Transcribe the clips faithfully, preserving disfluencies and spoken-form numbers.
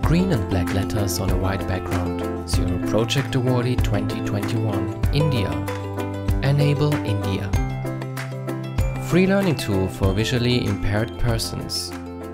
Green and black letters on a white background. Zero Project Awardee twenty twenty-one, India. Enable India. Free learning tool for visually impaired persons.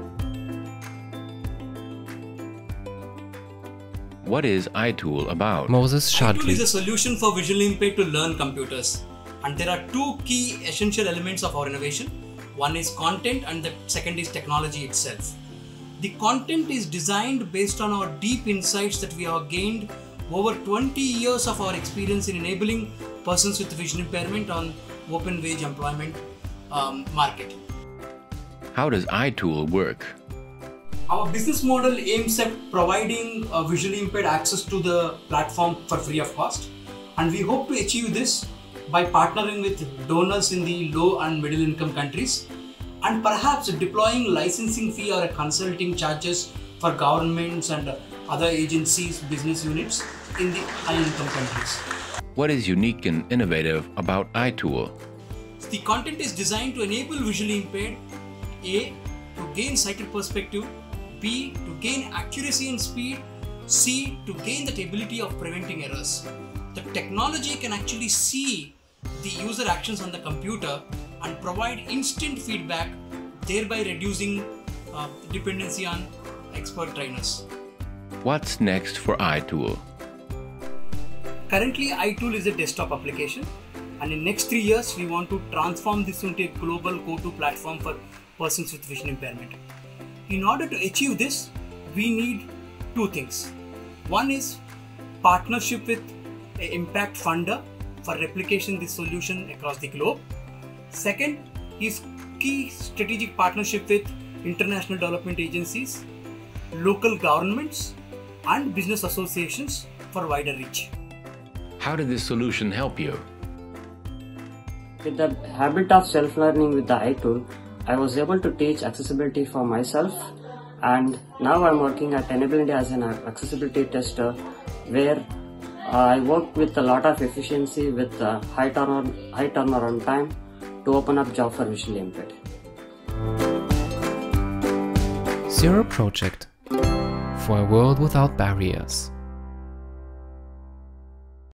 What is iTool about? Moses iTool Shadri. is a solution for visually impaired to learn computers. And there are two key essential elements of our innovation. One is content and the second is technology itself. The content is designed based on our deep insights that we have gained over twenty years of our experience in enabling persons with vision impairment on open wage employment um, market. How does iTool work? Our business model aims at providing uh, visually impaired access to the platform for free of cost, and we hope to achieve this by partnering with donors in the low and middle income countries and perhaps deploying licensing fee or a consulting charges for governments and other agencies, business units in the high income countries. What is unique and innovative about iTool? The content is designed to enable visually impaired A. to gain sighted perspective, B. to gain accuracy and speed, C. to gain that ability of preventing errors. The technology can actually see the user actions on the computer and provide instant feedback, thereby reducing uh, dependency on expert trainers. What's next for iTool? Currently, iTool is a desktop application, and in next three years, we want to transform this into a global go-to platform for persons with vision impairment. In order to achieve this, we need two things. One is partnership with an impact funder for replication this solution across the globe. Second is key strategic partnership with international development agencies, local governments, and business associations for wider reach. How did this solution help you? With the habit of self-learning with the iTool, I was able to teach accessibility for myself, and now I'm working at Enable India as an accessibility tester where I work with a lot of efficiency with uh, high turnaround, high turnaround time to open up job for visually impaired. Zero Project for a world without barriers.